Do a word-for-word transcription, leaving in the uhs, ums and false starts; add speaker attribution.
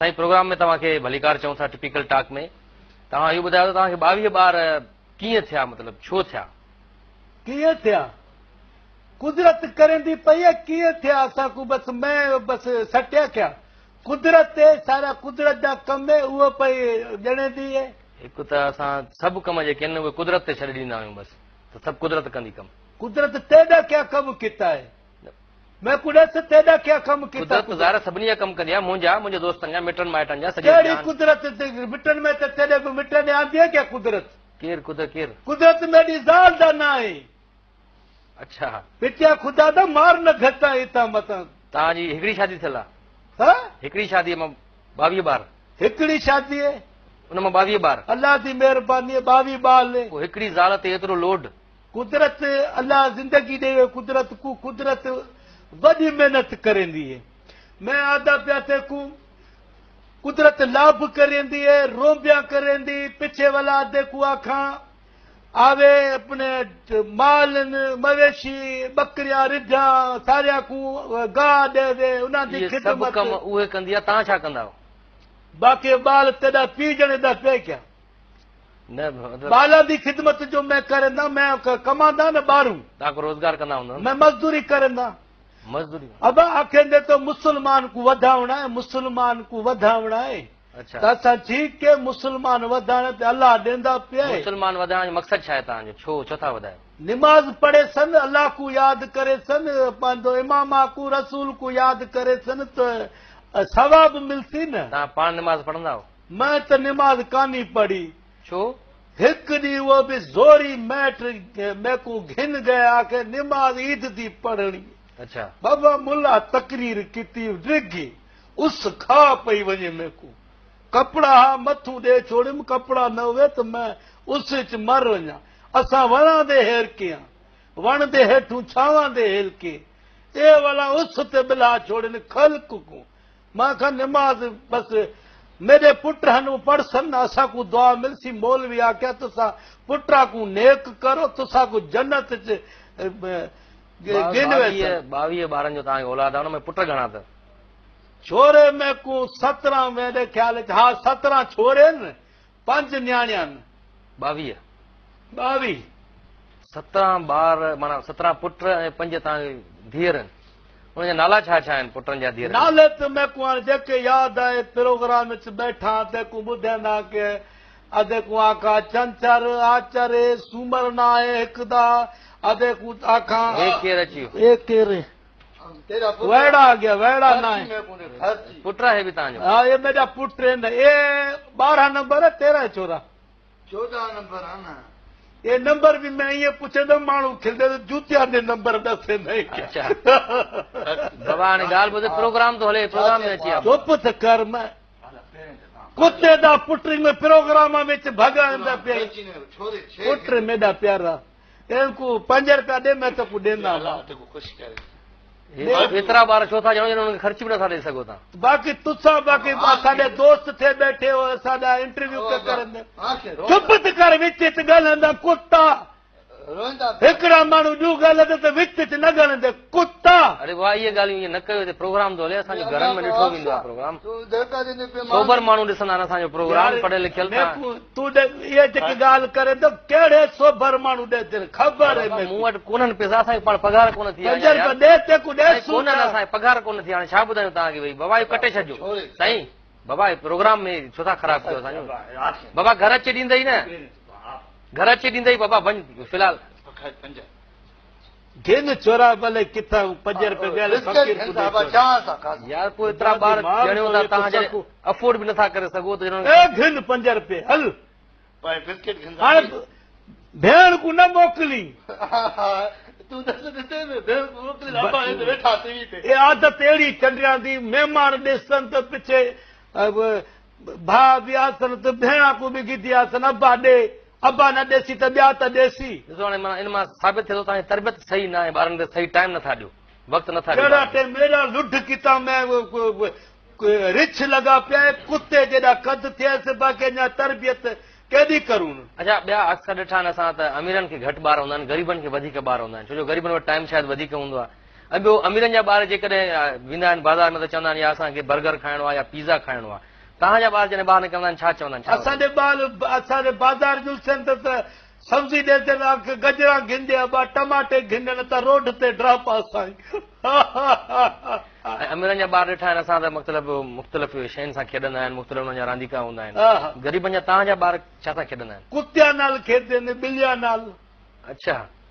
Speaker 1: साईं प्रोग्राम में तव्हांखे भलीकार चऊं था टिपिकल टॉक में तव्हां इहो ॿुधायो त तव्हांखे ॿावीह ॿार कीअं थिया मतिलबु छो थिया
Speaker 2: कीअं थिया कुदरत करेंदी पई आहे कीअं थिया असांखे बस मैं बस सटिया कया कुदरत सारा कुदरत जा कम उहो पई ॼणंदी आहे
Speaker 1: हिकु त असां सभु कम जेके आहिनि उहे कुदरत ते छॾे ॾींदा आहियूं बसि त सभु कुदरत कंदी कमु
Speaker 2: कुदरत तेॾा क्या कम किता है मैं कुदरत तेॾा क्या कम किता
Speaker 1: कुदरत ज़ाहिर सभिनी जा कमु कंदी आहे मुंहिंजा मुंहिंजे दोस्तनि जा मिटनि माइटनि जा
Speaker 2: कहिड़ी कुदरत मिटनि में त तेॾे बि मिटनि आंदी आहे क्या कुदरत
Speaker 1: केरु कुदरत केरु
Speaker 2: कुदरत मेरी ज़ाल दा ना आहे
Speaker 1: अच्छा
Speaker 2: पिटिया खुदा दा मार न घटा हितां मथां
Speaker 1: तव्हांजी हिकिड़ी शादी थियल आहे
Speaker 2: हा
Speaker 1: हिकिड़ी शादीअ मां ॿावीह ॿार
Speaker 2: हिकिड़ी शादी आहे
Speaker 1: उन मां ॿावीह ॿार
Speaker 2: अल्लाह जी महिरबानी ॿावीह ॿार
Speaker 1: पोइ हिकिड़ी ज़ाल ते एतिरो लोड
Speaker 2: कुदरत अल्लाह जिंदगी ॾे कुदरत को कुदरत वॾी महिनत करेंदी है मैं आधा पिया थे को कुदरत लाभ करेंदी है रोबिया करेंदी पीछे वाला आधे को आखा आवे अपने माल मवेशी बकरियां रिझा सारिया को गाह दे उन्हां दी खिदमत
Speaker 1: कम उहे कंदी आहे तव्हां छा कंदा आहियो
Speaker 2: बाक़ी बाल तेरा पी जने दा पे क्या
Speaker 1: न
Speaker 2: बाला दी खिदमत जो मैं करंदा मैं कमांदा न बारू
Speaker 1: तव्हां रोजगार कंदा हूंदा
Speaker 2: मैं मजदूरी करंदा
Speaker 1: मजदूरी
Speaker 2: अब आखेंदे तो मुसलमान को वधावना है मुसलमान को वधावना है
Speaker 1: अच्छा
Speaker 2: त असां ठीक है मुसलमान वधाइण ते अल्लाह ॾींदा पिया आहे
Speaker 1: मुसलमान वधाइण जो मक़सदु छा आहे तव्हांजो छो छो था वधायो
Speaker 2: निमाज़ पढ़े सन अल्लाह को याद करे सन पंहिंजो इमामा को रसूल को याद करे सन त सवाब मिलती न
Speaker 1: तव्हां पाण निमाज़ पढ़ंदा आहियो
Speaker 2: मैं त निमाज़ कान्ही पढ़ी
Speaker 1: छो
Speaker 2: हिकु ॾींहुं उहो बि ज़ोरी मैट मैं को घिन गया के निमाज़ ईद थी पढ़णी
Speaker 1: अच्छा
Speaker 2: बाबा मुल्ला तकरीर की डिगी उस खा पई वञे मैं को कपड़ा हा मथू ॾे छोड़िम कपड़ा न हुए त मैं उस च मर वञा असां वण दे हेर कयां वण दे हेठूं छावां दे हेल के ए वाला उस ते बिला छोड़न खल्क को मां खा निमाज बस मेरे पुट हनु पढ़ सन असां को दुआ मिलसी मौलवी आख्या तुसा पुत्रा को नेक करो तुसा को जन्नत च
Speaker 1: ॿावीह ॿारनि जो तव्हांखे औलाद आहे हुन में पुट घणा अथव
Speaker 2: छोरे में को सत्रहं मेरे ख्याल हा सत्रहं छोरे आहिनि पंज न्याणिया आहिनि
Speaker 1: ॿावीह
Speaker 2: ॿावीह
Speaker 1: सत्रहं ॿार माना सत्रहं पुट ऐं पंज तव्हांखे धीअर आहिनि हुनजा नाला छा छा आहिनि पुटनि जा धीअर
Speaker 2: नाले त मैं को हाणे जेके यादि आहे प्रोग्राम में बैठा ते को ॿुधंदा के अधे को आखा चंचर आचर सूमर ना आहे हिकदा अधे को आखा
Speaker 1: एक केर अची
Speaker 2: वियो एक केर वेड़ा आ गया वेड़ा ना है
Speaker 1: पुट है भी तव्हांजो
Speaker 2: हाँ ये मेरा पुट है न ये बारह नंबर है तेरह चौदह
Speaker 3: चौदह नंबर है ना
Speaker 2: ये नंबर भी मैं ये पूछे तो माण्हू खिलदे तो जूतिया ने नंबर दसे नहीं
Speaker 1: अच्छा बाबा ने गाल ॿुध प्रोग्राम तो हले प्रोग्राम में अची
Speaker 2: चुप त कर मैं कुत्ते दा पुट में प्रोग्राम में भगांदा पे पुट मेरा प्यारा इनको पंज रुपया दे मैं तो को देना
Speaker 3: खुश करे
Speaker 1: एतिरा ॿार छो था ॼणो हुनखे ख़र्च बि नथा ॾेई सघो था
Speaker 2: बाक़ी तुसां बाक़ी असांजे दोस्त थे बैठे हो असांजा इंटरव्यू पिया करनि चुप त कर विच च ॻाल्हाईंदा कुत्ता हिकिड़ा माण्हू ॾियूं ॻाल्हाईंदा त विच च न ॻाल्हाईंदे कुत्ता
Speaker 1: अरे वाह इहे ॻाल्हियूं ईअं न कयो हिते प्रोग्राम थो हले असांजे घरनि में ॾिठो वेंदो आहे प्रोग्राम सोबर माण्हू ॾिसंदा आहिनि असांजो प्रोग्राम पढ़ियल लिखियल
Speaker 2: तूं इहे जेकी ॻाल्हि करे त कहिड़े सोबर माण्हू ॾे ख़बर आहे
Speaker 1: मूं वटि कोन्हनि पैसा असांखे पाण पघार कोन थी कोन्हनि असांखे पघार कोन थी हाणे छा ॿुधायूं तव्हांखे भई बाबा इहो कटे छॾियो साईं बाबा प्रोग्राम में छो था ख़राब कयो असांजो बाबा घर अची ॾींदई न घर अची ॾींदई बाबा वञ फिलहाल
Speaker 2: घिन चोरा भले किथां पंज रुपया
Speaker 1: यार पोइ एतिरा ॿार ॼणियो था तव्हां जॾहिं अफोर्ड बि नथा करे सघो त
Speaker 2: घिन पंज रुपये हल हाणे भेण को न मोकिली आदत अहिड़ी चंडिया दी महिमान ॾिसनि त पिछे भाउ बि आसन त भेण को बि गिदी आसन अबा ॾे अबा न ॾेसी त ॿिया त ॾेसी
Speaker 1: ॾिसो हाणे मां इन मां साबित थिए थो तव्हांजी तरबियत सही न आहे ॿारनि खे सही टाइम नथा ॾियो वक़्तु नथा ॾियो
Speaker 2: कहिड़ा टाइम मेरा लुढ किता मैं रिछ लॻा पिया कुते जेॾा कद थियसि बाक़ी अञा तरबियत केॾी करूं
Speaker 1: अच्छा ॿिया अक्सर ॾिठा आहिनि असां त अमीरनि खे घटि ॿार हूंदा आहिनि ग़रीबनि खे वधीक ॿार हूंदा आहिनि छो जो ग़रीबनि वटि टाइम शायदि वधीक हूंदो आहे ऐं ॿियो अमीरनि जा ॿार जेकॾहिं वेंदा आहिनि बाज़ार में त चवंदा आहिनि या असांखे बर्गर खाइणो आहे या पिज़ा खाइणो आहे तव्हांजा ॿार जॾहिं ॿाहिरि निकिरंदा आहिनि छा चवंदा आहिनि छा
Speaker 2: असांजे ॿार असांजे बाज़ार जुलसनि त सब्जी ॾे ते गजरा घिंजे ॿ टमाटे घिंजनि त रोड ते ड्रॉप असां
Speaker 1: ऐं अमीरनि जा ॿार ॾिठा आहिनि असां त मतिलबु मुख़्तलिफ़ शयुनि सां खेॾंदा आहिनि मुख़्तलिफ़ हुननि जा रांदीका हूंदा आहिनि गरीबनि जा तव्हांजा ॿार छा था खेॾंदा आहिनि
Speaker 2: कुत्तिया नाल खेॾंदा आहिनि ॿिलिया नाल
Speaker 1: अच्छा